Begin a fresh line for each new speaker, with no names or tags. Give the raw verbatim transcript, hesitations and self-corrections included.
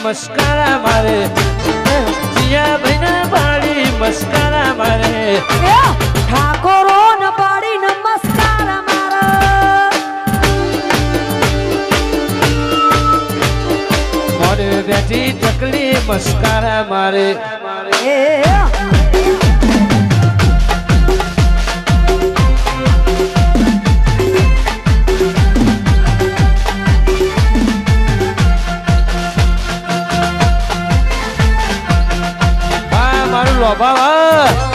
મસ્કારા મારે જીયા ભાઈને પાડી મસ્કારા મારે
ઠાકોરો ન પાડી નમસ્કાર મારો
મોરે વેજી ચકલી મસ્કારા મારે
એ
લોભાવા